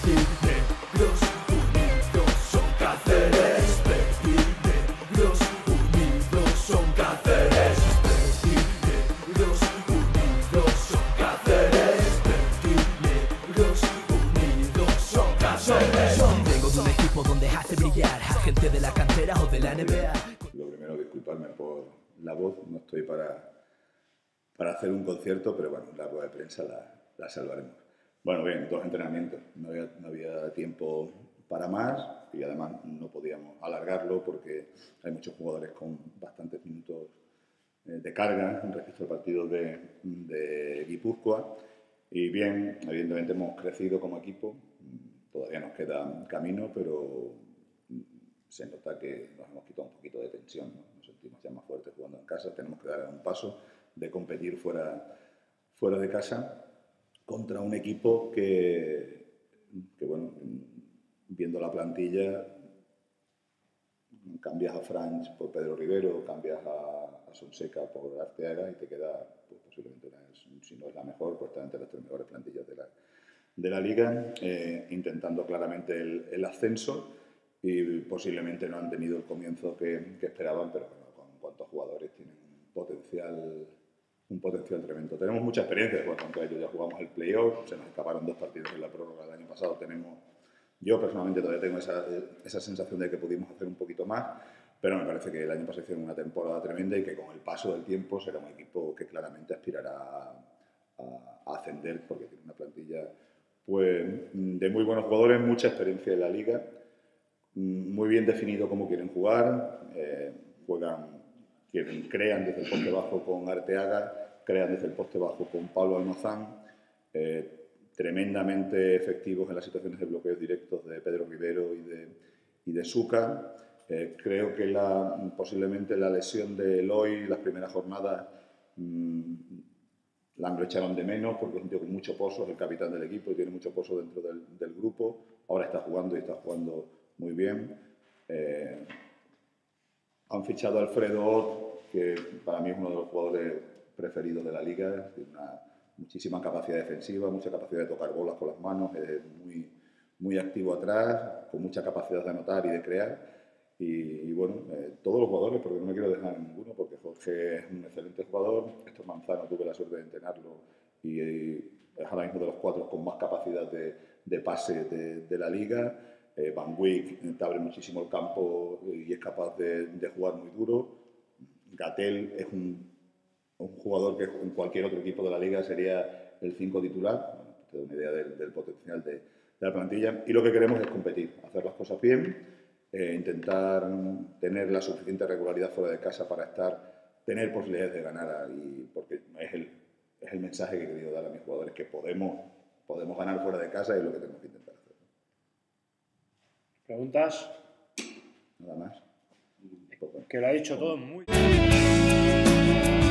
Negros unidos son Cáceres. Negros unidos son Cáceres. Negros unidos son Cáceres. Negros unidos son Cáceres. Vengo de un equipo donde hace brillar a gente de la cantera o de la NBA. Lo primero, disculparme por la voz, no estoy para hacer un concierto, pero bueno, la rueda de prensa la salvaremos. Bueno, bien, 2 entrenamientos, no había tiempo para más y además no podíamos alargarlo porque hay muchos jugadores con bastantes minutos de carga respecto al partido de Guipúzcoa. Y bien, evidentemente hemos crecido como equipo, todavía nos queda camino, pero se nota que nos hemos quitado un poquito de tensión, ¿no? Nos sentimos ya más fuertes jugando en casa, tenemos que dar un paso de competir fuera de casa contra un equipo que bueno, viendo la plantilla, cambias a Franch por Pedro Rivero, cambias a Sonseca por Arteaga y te queda, pues, posiblemente, si no es la mejor, pues está entre las 3 mejores plantillas de la Liga, intentando claramente el ascenso y posiblemente no han tenido el comienzo que esperaban, pero bueno, con cuantos jugadores tienen un potencial tremendo. Tenemos mucha experiencia, porque contra ellos ya jugamos el playoff, se nos escaparon 2 partidos en la prórroga del año pasado. Yo personalmente todavía tengo esa sensación de que pudimos hacer un poquito más, pero me parece que el año pasado hicieron una temporada tremenda y que con el paso del tiempo será un equipo que claramente aspirará a ascender, porque tiene una plantilla pues, de muy buenos jugadores, mucha experiencia en la Liga, muy bien definido cómo quieren jugar, crean desde el poste bajo con Arteaga, crean desde el poste bajo con Pablo Almazán, tremendamente efectivos en las situaciones de bloqueos directos de Pedro Rivero y de Suca. Creo que posiblemente la lesión de Eloy las primeras jornadas lo echaron de menos porque es un tío con mucho pozo, es el capitán del equipo y tiene mucho pozo dentro del grupo. Ahora está jugando y está jugando muy bien. Han fichado a Alfredo Ott, que para mí es uno de los jugadores preferidos de la Liga. Tiene muchísima capacidad defensiva, mucha capacidad de tocar bolas con las manos, es muy activo atrás, con mucha capacidad de anotar y de crear. Y bueno, todos los jugadores, porque no me quiero dejar ninguno, porque Jorge es un excelente jugador. Héctor Manzano tuve la suerte de entrenarlo y es ahora mismo de los 4 con más capacidad de pase de la Liga. Van Wyk te abre muchísimo el campo y es capaz de jugar muy duro. Gatell es un jugador que en cualquier otro equipo de la Liga sería el 5 titular. Bueno, te da una idea del potencial de la plantilla. Y lo que queremos es competir, hacer las cosas bien, intentar tener la suficiente regularidad fuera de casa para tener posibilidades de ganar. Porque es el mensaje que he querido dar a mis jugadores, que podemos ganar fuera de casa y es lo que tenemos que intentar hacer. ¿Preguntas? Nada más. Que lo ha dicho todo muy bien.